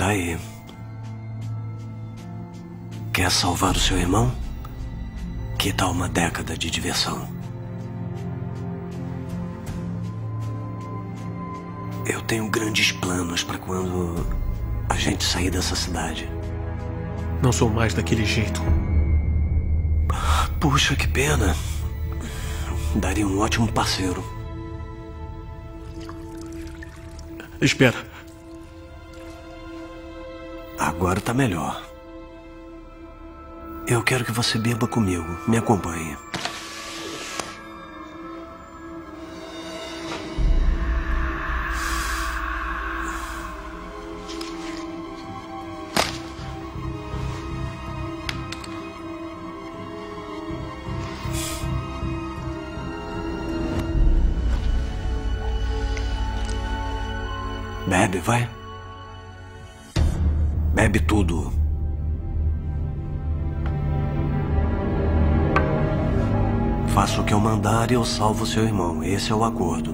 aí. Quer salvar o seu irmão? Que tal uma década de diversão? Eu tenho grandes planos para quando a gente sair dessa cidade. Não sou mais daquele jeito. Puxa, que pena. Daria um ótimo parceiro. Espera. Agora tá melhor. Eu quero que você beba comigo. Me acompanhe. Bebe, vai. Bebe tudo. Faça o que eu mandar e eu salvo seu irmão. Esse é o acordo.